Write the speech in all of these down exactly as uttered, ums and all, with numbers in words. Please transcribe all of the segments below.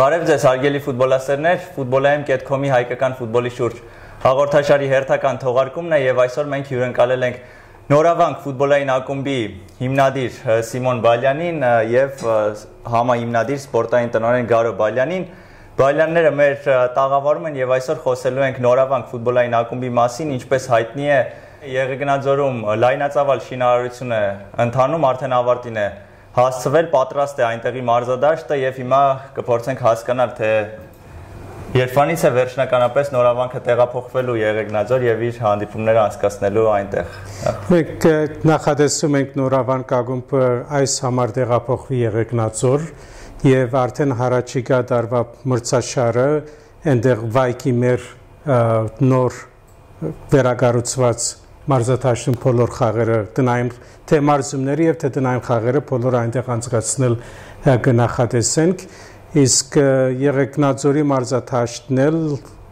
Բարև ձեզ հարգելի ֆուտբոլասերներ, ֆուտբոլային կետ կոմ-ի հայկական ֆուտբոլի շուրջ հաղորդաշարի հերթական թողարկումն է եւ այսօր մենք հյուրընկալել ենք Նորավանք ֆուտբոլային ակումբի հիմնադիր Սիմոն Բալյանին եւ համահիմնադիր սպորտային տնօրեն Գարո Բալյանին։ Բալյանները մեր տաղավարում են եւ այսօր խոսելու ենք Նորավանք ֆուտբոլային ակումբի մասին, ինչպես հայտնի է, Եղեգնաձորում լայնածավալ շինարարությունը ընթանում արդեն ավարտին է հասցվել, պատրաստ է այնտեղի մարզադաշտը եւ հիմա կփորձենք հասկանալ, թե երբանից է վերջնականապես Նորավանքը տեղափոխվելու Եղեգնաձոր եւ իր հանդիպումները անցկացնելու այնտեղ։ Մենք նախատեսում ենք Նորավանք ակումբը այս համար տեղափոխվի Եղեգնաձոր եւ արդեն հարաճիգա դարվա մրցաշարը այնտեղ վայքի մեր նոր վերակառուցված մարզադաշտում բոլոր խաղերը տնային թե մարզումների եւ թե տնային խաղերը բոլոր այնտեղ անցկացնել կնախատեսենք, իսկ Եղեգնաձորի մարզադաշտն էլ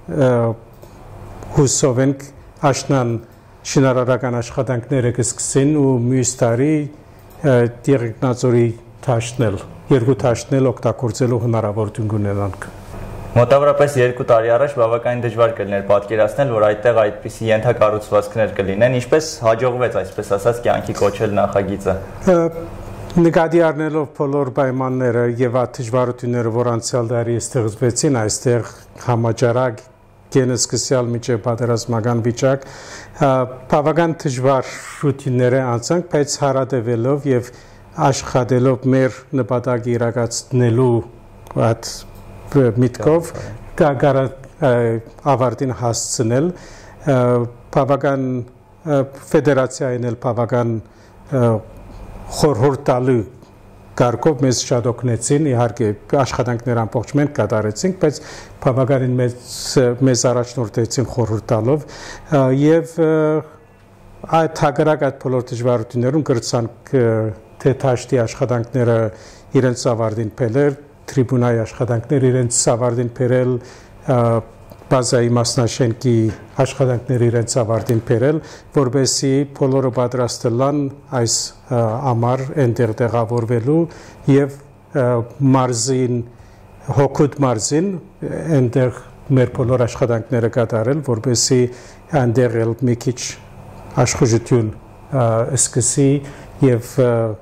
հուսով ենք աշնան շինարարական աշխատանքները կսկսեն ու մյուս տարի Եղեգնաձորի դաշտն էլ երկու դաշտն էլ օգտագործելու հնարավորություն կունենանք։ Մոտավորապես երկու տարի առաջ բավականին դժվար կլիներ պատկերացնել, որ այդտեղ այդպիսի ենթակառուցվածքներ կլինեն, ինչպես հաջողվեց, այսպես ասած, կյանքի կոչել նախագիծը։ Նկատի առնելով բոլոր պայմանները եւ այդ դժվարությունները, որ անցյալ տարի ստեղծվեցին, այստեղ համաճարակ գենսկսյալ միջև պատերազմական վիճակ, բավական դժվարություններ անցանք, բայց հարատևելով եւ աշխատելով մեր նպատակը իրագործելու այդ միտքով գարը ավարտին հասցնել, բավական ֆեդերացիային էլ բավական խորհուրդ տալու կարգով մեզ շատ օգնեցին, իհարկե աշխատանքներ ամբողջ մենք կատարեցինք, բայց բավականին մեզ առաջնորդեցին խորհուրդ տալով եւ այդ հակառակ այդ բոլոր դժվարություններում կրցանք թե դաշտի աշխատանքները իրենց ավարտին փելեր, տրիբունայի աշխատանքներ իրենց ավարտին բերել, բազայի մասնաշենքի աշխատանքներ իրենց ավարտին բերել, որպեսզի բոլորը պատրաստ լան այս ամառ այնտեղ տեղավորվելու եւ մարզին հոգուտ մարզին այնտեղ մեր բոլոր աշխատանքները կատարել, որպեսզի այնտեղ էլ մի քիչ աշխուժություն սկսի եւ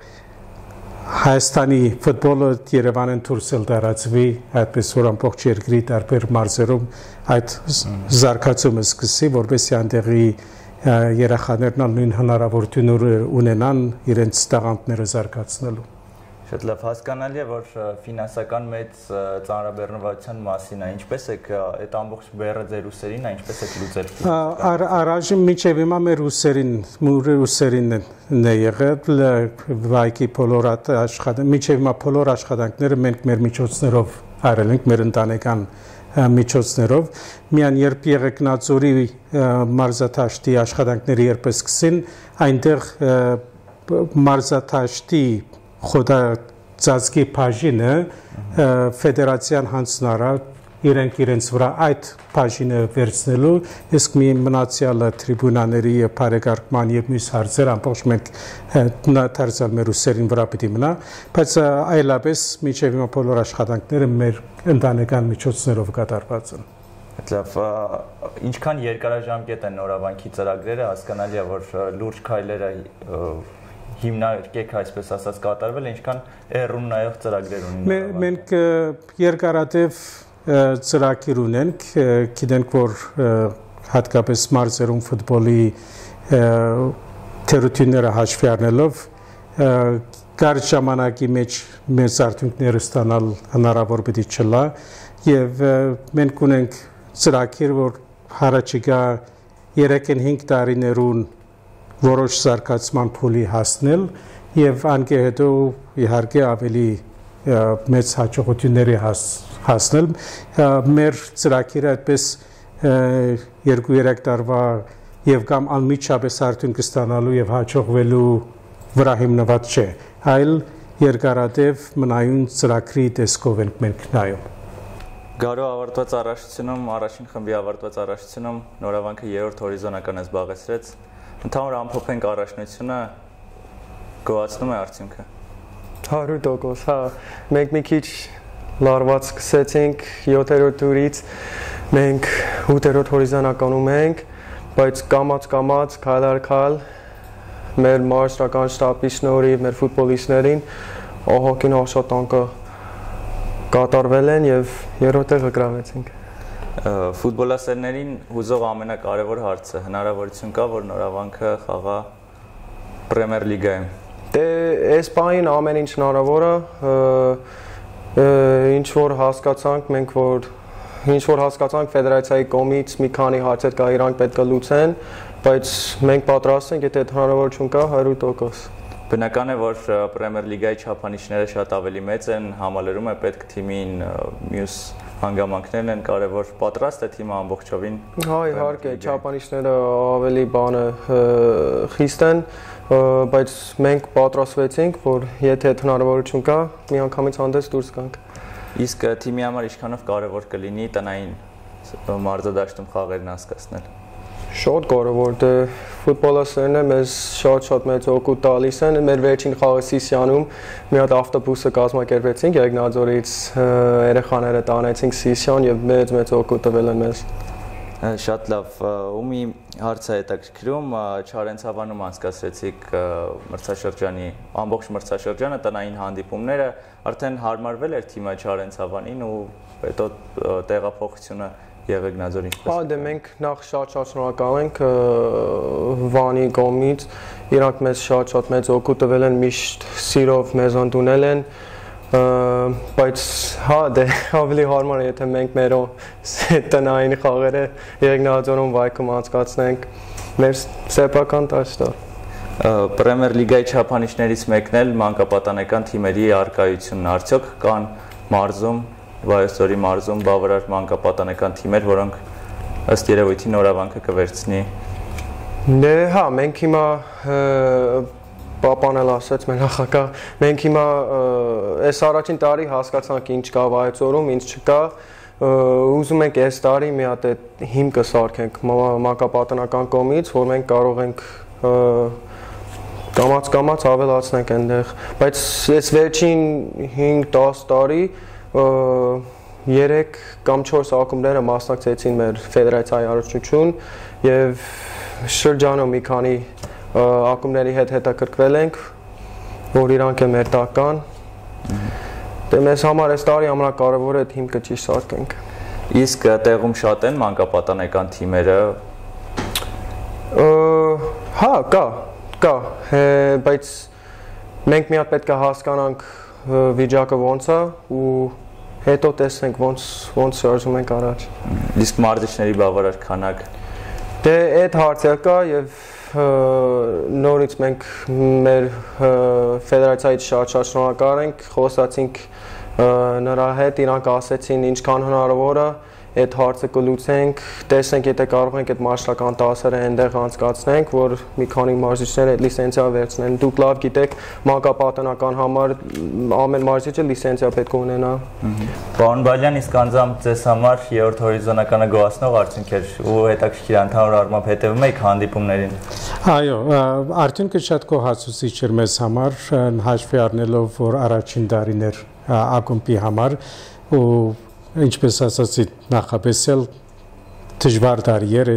Հայաստանի ֆուտբոլը Երևանին դուրս էլ տարածվի, այդպես որ ամբողջ երկրի տարբեր մարզերում այդ զարգացումը սկսի, որպեսզի այնտեղի երեխաներն նույն հնարավորությունները ունենան իրենց տաղանդները զարգացնելու։ Շատ լավ, հասկանալի է, որ ֆինանսական մեծ ծանրաբեռնվածության մասին է, ինչպես եք այդ ամբողջ բեռը ձեր ուսերին է, ինչպես եք լուծել։ Առայժմ մինչև հիմա մեր ուսերին, մեր ուսերին է եղել վայքի բոլոր աշխատանք, մինչև հիմա բոլոր աշխատանքները մենք մեր միջոցներով արել ենք, մեր ընտանեկան միջոցներով, միայն երբ Եղեգնաձորի մարզադաշտի աշխատանքները երբ սկսին, այնտեղ մարզադաշտի խոդածածկի բաժինը ֆեդերացիան հանձնարա իրենք իրենց վրա այդ բաժինը վերցնելու, իսկ մի մնացյալը տրիբունաների եւ բարեկարգման եւ մյուս հարցեր ամբողջ մենք դարձյալ մեր ուսերին վրա պիտի մնա, բայց այլապես մինչեւ հիմա բոլոր աշխատանքները մեր ընտանեկան միջոցներով կատարված են։ Լավ, ինչքան երկարաժամկետ են Նորավանքի ծրագրերը, հասկանալի է, որ լուրջ քայլերը հիմնարկեք այսպես ասած կատարվել, ինչքան էռուն նայող ծրագրեր ունեն։ Մենք երկարատև ծրագիր ունենք, գիտենք, որ հատկապես մարզերում ֆուտբոլի թերությունները հաշվի առնելով կարճ ժամանակի մեջ մեծ արդյունքներ ստանալ հնարավոր պիտի չլա եւ մենք ունենք ծրագիր, որ հարաճիգա երեք հինգ տարիներուն որոշ զարգացման փուլի հասնել եւ անկե հետո իհարկե ավելի մեծ հաջողությունների հասնել մեր ծրագիրը այդպես երկու երեք տարվա եւ կամ անմիջապես արդյունք ստանալու եւ հաջողվելու վրա հիմնված չէ, այլ երկարատև մնայուն ծրագրի տեսքով ենք մենք նայում։ Գարո ավարտված առաջությունում, առաջին խմբի ավարտված առաջությունում Նորավանքը երրորդ հորիզոնականը զբաղեցրեց։ Ընդհանուր ամփոփենք առաջնությունը գոհացնում է արդյունքը։ հարյուր տոկոս, հա, մենք մի քիչ լարված սկսեցինք յոթերորդ տուրից, մենք ութերորդ հորիզոնականում ենք, բայց կամաց-կամաց, քայլ առ քայլ, մեր մարզչական շտաբի շնորհիվ, մեր ֆուտբոլիստներին ահագին աշխատանքը կատարվել են եւ երրորդ տեղը գրավեցինք։ Ֆուտբոլասերներին հուզող ամենակարևոր հարցը հնարավորություն կա, որ Նորավանքը խաղա Պրեմիեր լիգայում։ Դե այս բանին ամեն ինչ հնարավոր է, ինչ որ հասկացանք մենք, որ ինչ որ հասկացանք ֆեդերացիայի կողմից մի քանի հարցեր կա, իրանք պետք է լուծեն, բայց մենք պատրաստ ենք, եթե հնարավորություն կա հարյուր տոկոս։ Բնական է, որ Պրեմիեր լիգայի չափանիշները շատ ավելի մեծ են, համալրում է պետք թիմին մյուս հանգամանքներն են կարևոր, պատրաստ է թիմը ամբողջովին։ Հա, իհարկե, չափանիշները ավելի բանը խիստ են, բայց մենք պատրաստվեցինք, որ եթե հնարավորություն կա, միանգամից հանդես դուրս գանք։ Իսկ թիմի համար ինչքանով կարևոր կլինի տնային մարզադաշտում խաղերն անցկացնել։ Շատ կարևոր է, ֆուտբոլասերները մեզ շատ-շատ մեծ օգուտ տալիս են, մեր վերջին խաղը Սիսիանում մի հատ ավտոբուսը կազմակերպեցինք, Երկնաձորից երեխաները տանեցինք Սիսիան եւ մեծ-մեծ օգուտ տվել են մեզ։ Շատ լավ, ու մի հարց է հետաքրքրում, Չարենցավանում անցկացրեցիք մրցաշրջանի, ամբողջ մրցաշրջանը տնային հանդիպումները, արդեն հարմարվել էր թիմը Չարենցավանին ու հետո տեղափոխությունը Եղեգնաձոր ինչպես։ Հա, դե մենք նախ շատ-շատ շնորհակալ ենք Վանի կողմից, իրանք մեզ շատ-շատ մեծ օգուտ տվել են, միշտ սիրով մեզ ընդունել են, բայց հա, դե ավելի հարմար է, եթե մենք մեր տնային խաղերը Եղեգնաձորում վայքում անցկացնենք մեր սեփական տաշտը։ Պրեմիեր լիգայի չափանիշներից մեկն էլ մանկապատանեկան թիմերի առկայությունն, արդյոք կան մարզում Վայոց-Ձորի մարզում բավարար մանկապատանեկան թիմեր, որոնք ըստ երևույթի Նորավանքը կվերցնի։ Դե հա, մենք հիմա պապան էլ ասաց, մեր նախագահ, մենք հիմա այս առաջին տարի հասկացանք ինչ կա Վայոց-Ձորում, ինչ չկա, ուզում ենք այս տարի մի հատ հիմք կսարքենք մանկապատանեկան կողմից, որ մենք կարող ենք կամաց-կամաց ավելացնենք այնտեղ, բայց այս վերջին հինգ-տասը տարի երեք կամ չորս ակումբները մասնակցեցին մեր ֆեդերացիայի առաջնություն եւ շրջանում մի քանի ակումբների հետ հետաքրքրվել ենք, որ իրանք է մեր տական։ Դե մեզ համար այս տարի ամենակարևորը է հիմքը ճիշտ սարքենք։ Իսկ տեղում շատ են մանկապատանեկան թիմերը։ Հա, կա, կա, բայց մենք մի հատ պետք է հասկանանք վիճակը ոնց է ու հետո տեսնենք ոնց ոնց շարժում ենք առաջ։ Իսկ մարզիչների բավարար քանակ։ Դե այդ հարցը կա եւ նորից մենք մեր ֆեդերացիայից շատ-շատ շնորհակալ ենք, խոսացինք նրա հետ, իրանք ասեցին ինչքան հնարավոր է այդ հարցը կլուծենք, տեսնենք եթե կարող ենք այդ մարզչական դասերը այնտեղ անցկացնենք, որ մի քանի մարզիչներ այդ լիցենզիա վերցնեն։ Դուք լավ գիտեք, մանկապատանեկան համար ամեն մարզիչը լիցենզիա պետք է ունենա։ Պարոն Բալյան, իսկ անձամբ ձեզ համար երրորդ հորիզոնականը գոհացնող արդյունք էր ու հետաքրքիր ընդհանուր առմամբ հետևում եք հանդիպումներին։ Այո, արդյունքը շատ գոհացուցիչ էր մեզ համար, հաշվի առնելով, որ առաջին տարիներ ակումբի համար ու ինչպես ասացի նախաբեսել դժվար տարիեր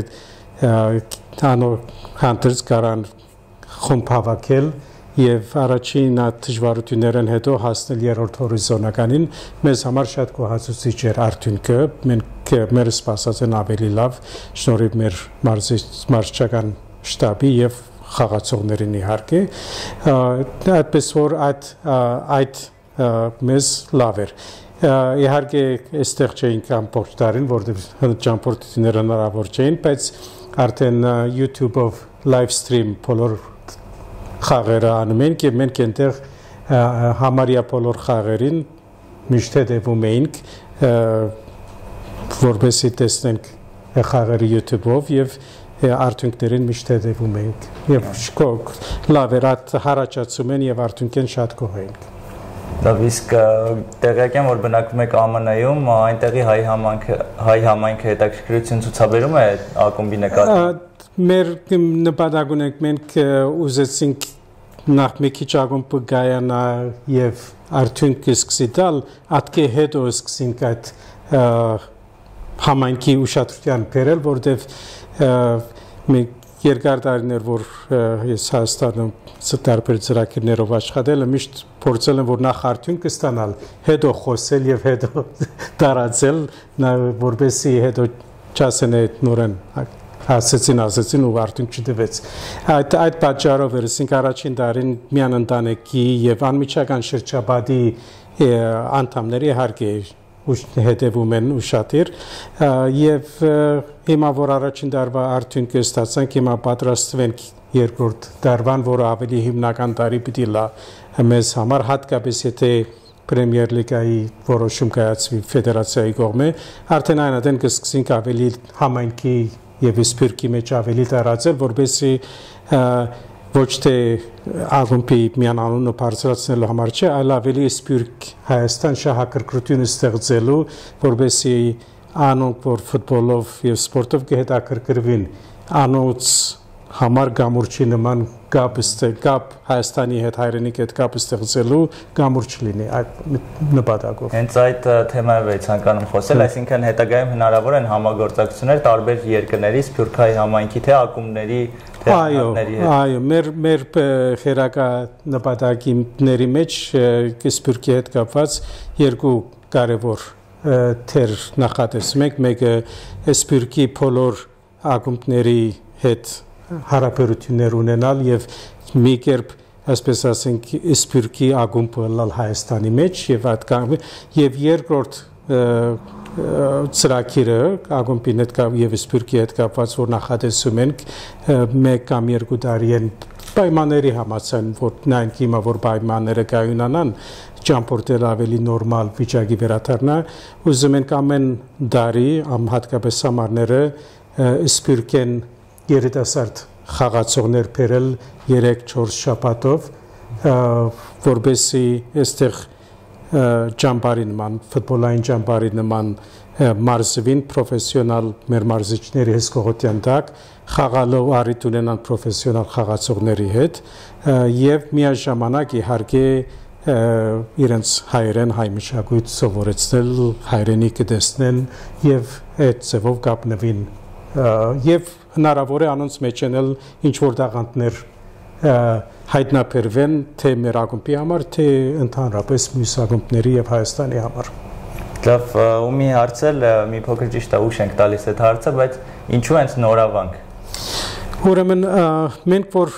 հանդերձ կարան խումբ հավաքել եւ առաջին դժվարություններն հետո հասնել երրորդ հորիզոնականին մեզ համար շատ գոհացուցիչ էր արդյունքը մենք մեր սպասած են ավելի լավ շնորհիվ մեր մարզչական շտաբի եւ խաղացողներին իհարկե այդպես որ այդ այդ մեզ լավ էր Իհարկե այստեղ չէինք ամբողջ տարին, որտեղ ճամփորդությունները հնարավոր չէին, բայց արդեն YouTube-ով live stream բոլոր խաղերը անում ենք եւ մենք այնտեղ համարյա բոլոր խաղերին միշտ հետևում էինք, որպեսզի տեսնենք խաղերը YouTube-ով եւ արդյունքներին միշտ հետևում էինք։ Եվ լավ էր, հարաճացում են եւ արդյունքեն շատ գոհ էինք։ Լավ, իսկ տեղյակ եմ, որ բնակվում եք Ա Մ Ն-ում, այնտեղի հայ համայնքը հայ համայնքը հետաքրքրություն ցուցաբերում է ակումբի նկատմամբ։ Մեր նպատակ ունենք մենք ուզեցինք նախ մի քիչ ակումբը գայանա եւ արդյունք սկսի տալ, ատկե հետո սկսենք այդ համայնքի ուշադրության բերել, որտեվ մի երկար տարիներ, որ ես Հայաստանում տարբեր ծրագրերով աշխատել եմ, միշտ փորձել եմ, որ նախ արդյունք ստանալ, հետո խոսել եւ հետո տարածել, որպեսզի հետո չասեն այդ նորեն ասեցին, ասեցին ու արդյունք չտվեց։ Այդ այդ պատճառով էր, ասենք առաջին տարին միան ընտանեկի եւ անմիջական շրջապատի անդամների հարկի հետևում են ուշադիր եւ հիմա որ առաջին տարվա արդյունքը ստացանք, հիմա պատրաստվենք երկրորդ տարվան, որը ավելի հիմնական տարի պիտի լա մեզ համար, հատկապես եթե Պրեմիեր լիգայի որոշում կայացվի ֆեդերացիայի կողմից, արդեն այնատեն կսկսենք ավելի համայնքի եւ սպիրկի մեջ ավելի տարածել, որպեսզի ոչ թե ակումբի միանանունը բարձրացնելու համար չէ, այլ ավելի սպիրկ Հայաստան շահագրգռություն ստեղծելու, որպեսզի անոնք, որ ֆուտբոլով եւ սպորտով կհետաքրքրվին, անոնց համար գամուրջի նման կապ կապ Հայաստանի հետ հայրենիքի հետ կապ ստեղծելու գամուրջ լինի այդ նպատակով։ Հենց այդ թեմայով էի ցանկանում խոսել, այսինքն հետագայում հնարավոր են համագործակցություններ տարբեր երկրների, Սփյուռքայի համայնքի թե ակումբների, թե հանրների հետ։ Այո, մեր մեր խերակա նպատակների մեջ Սփյուռքի հետ կապված երկու կարևոր թեր նախատեսում ենք, մեկը Սփյուռքի բոլոր ակումբների հետ հարաբերություններ ունենալ եւ մի կերպ, այսպես ասենք, Սփյուռքի ակումբը լալ Հայաստանի մեջ եւ այդ եւ երկրորդ ծրագիրը ակումբի հետ եւ Սփյուռքի հետ կապված, որ նախատեսում ենք մեկ կամ երկու տարի են պայմանների համաձայն, որ նայենք հիմա որ պայմանները կայունանան, ճամփորդել ավելի նորմալ վիճակի վերադառնա, ուզում ենք ամեն տարի, հատկապես ամառները Սփյուռքեն երիտասարդ խաղացողներ բերել երեք-չորս շաբաթով, որպեսզի այստեղ ճամբարի նման, ֆուտբոլային ճամբարի նման մարզվին պրոֆեսիոնալ մեր մարզիչների հսկողության տակ, խաղալու առիթ ունենան պրոֆեսիոնալ խաղացողների հետ եւ միաժամանակ իհարկե իրենց հայերեն հայ մշակույթ սովորեցնել, հայրենիքը տեսնեն եւ այդ ձևով կապնվին եւ հնարավոր է անոնց մեջ էլ ինչ որ տաղանդներ հայտնաբերվեն թե մեր ակումբի համար, թե ընդհանրապես մյուս ակումբների եւ Հայաստանի համար։ Լավ, ու մի հարցել, մի փոքր ճիշտ է ուշ ենք տալիս այդ հարցը, բայց ինչու հենց նորավանք։ Ուրեմն մենք որ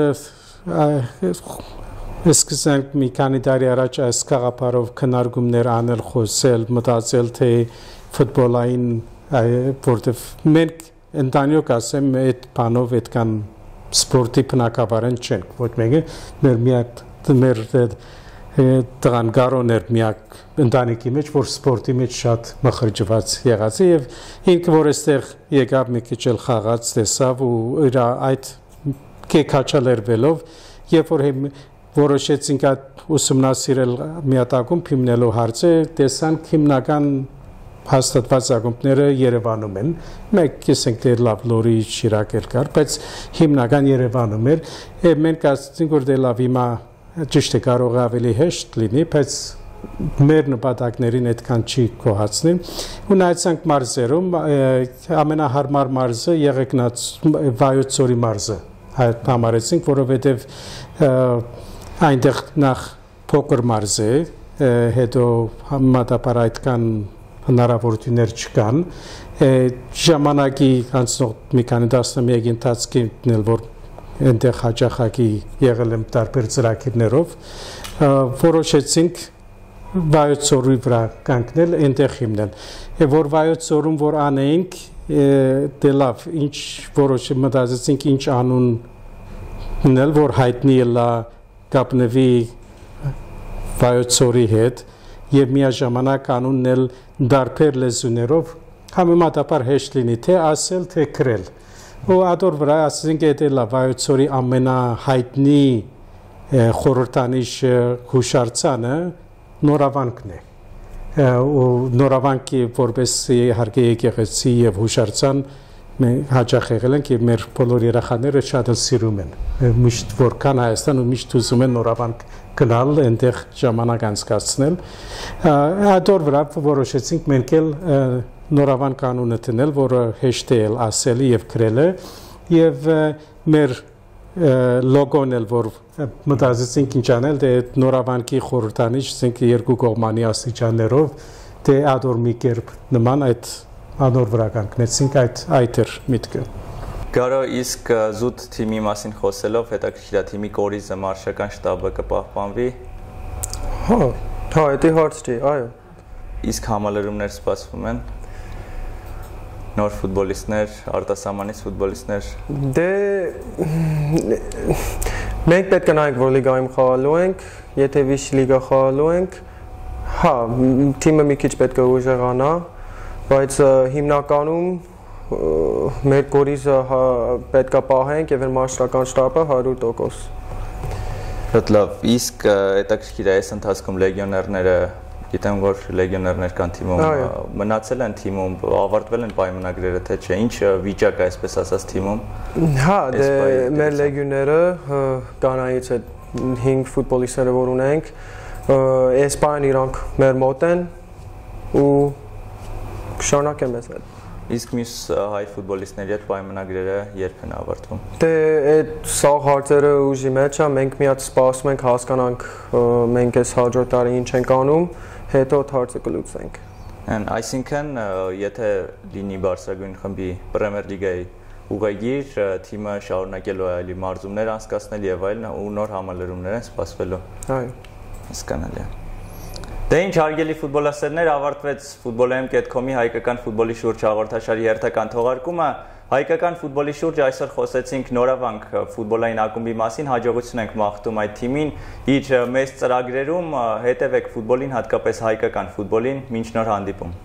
սկսենք մի քանի տարի առաջ այս գաղափարով քննարկումներ անել, խոսել, մտածել թե ֆուտբոլային որտեվ մենք ընտանիք ասեմ այդ բանով այդքան սպորտի բնակավարեն չենք, ոչ մեկը մեր միակ մեր տղան Գարոներ միակ ընտանիքի մեջ, որ սպորտի մեջ շատ մխրճված եղած է եւ ինքը որ այստեղ եկավ մի քիչ էլ խաղաց, տեսավ ու իր այդ կեքաչալերվելով, երբ որ որոշեցինք այդ ուսումնասիրել միատակում հիմնելու հարցը, տեսանք հիմնական հաստատված ակումբները Երևանում են, մեկ կեսենք դե լավ լորի շիրակ էլ կար, բայց հիմնական Երևանում էր, եւ մենք ասացինք որ դե լավ հիմա ճիշտ է կարող է ավելի հեշտ լինի, բայց մեր նպատակներին այդքան չի կոհացնի ու նայեցանք մարզերում ամենահարմար մարզը Եղեգնաց Վայոց ձորի մարզը համարեցինք, որովհետեւ այնտեղ նախ փոքր մարզ է, հետո համատապար այդքան հնարավորություններ չկան, ժամանակի անցնող մի քանի տասնամյակի ընթացքին էլ որ այնտեղ հաճախակի եղել եմ տարբեր ծրագիրներով, որոշեցինք Վայոց ձորի վրա կանգնել, այնտեղ հիմնել, եւ որ Վայոց ձորում որ անեինք, դե լավ, ինչ որոշ մտածեցինք ինչ անուն ունել, որ հայտնի լա կապնվի Վայոց ձորի հետ եւ միաժամանակ անունն էլ դարբեր լեզուներով համեմատաբար հեշտ լինի թե ասել թե գրել ու ադոր վրա ասենք դա լա Վայոց ձորի ամենահայտնի խորհրդանիշ հուշարձանը Նորավանքն է ու Նորավանքի որպես իհարկե եկեղեցի եւ հուշարձան մենք հաճախ եղել ենք եւ մեր բոլոր երեխաները շատ էլ սիրում են միշտ որքան Հայաստան ու միշտ ուզում են Նորավանք գնալ այնտեղ ժամանակ անցկացնել ադոր վրա որոշեցինք մենք էլ Նորավանք անունը դնել որը հեշտ է ասելի եւ գրելը եւ մեր լոգոն էլ որ մտածեցինք ինչ անել դե Նորավանքի խորհրդանիշ ասենք երկու կողմանի աստիճաններով դե ադոր մի կերպ նման այդ անոր վրա կանգնեցինք այդ այդ էր միտքը Գարո իսկ զուտ թիմի մասին խոսելով հետաքրքիր է թիմի կորիզը մարշական շտաբը կպահպանվի Հա հա դա հարց չի այո իսկ համալրումներ սպասվում են նոր ֆուտբոլիստներ արտասահմանից ֆուտբոլիստներ դե մենք պետք է նայենք որ լիգայում խաղալու ենք եթե վիշ լիգա խաղալու ենք հա թիմը մի քիչ պետք է ուժեղանա բայց հիմնականում մեր կորիզը պետք է պահենք եւ մարշական շտաբը հարյուր տոկոս Շատ լավ իսկ հետաքրքիր է այս ընթացքում լեգիոներները գիտեմ որ լեգիոներներ կան թիմում մնացել են թիմում ավարտվել են պայմանագրերը թե չէ ինչ վիճակ է այսպես ասած թիմում Հա դե մեր լեգիոները կանայից է հինգ ֆուտբոլիստները որ ունենք Իսպանիան իրանք մեր մոտ են ու Շարունակեմ ես այդ Իսկ մյուս հայ ֆուտբոլիստների հետ պայմանագրերը երբ են ավարտվում Դե այդ սաղ հարցերը ուժի մեջ է մենք միած սպասում ենք հասկանանք մենք այս հաջորդ տարի ինչ ենք անում հետո հարցը կլուծենք Այն այսինքն եթե լինի Բարսագույն խմբի Պրեմիեր լիգայի ուղեգիր թիմը շարունակելու է այլի մարզումներ անցկացնել եւ այլն ու նոր համալրումներ են սպասվելու Այո Հասկանալի է Դե ինչ հարգելի ֆուտբոլասերներ ավարտվեց ֆուտբոլային կետ կոմ-ի հայկական ֆուտբոլի շուրջ հաղորդաշարի հերթական թողարկումը հայկական ֆուտբոլի շուրջ այսօր խոսեցինք Նորավանք ֆուտբոլային ակումբի մասին հաջողություն ենք մաղթում այդ թիմին իր մեծ ծրագրերում հետևեք ֆուտբոլին հատկապես հայկական ֆուտբոլին մինչ նոր հանդիպում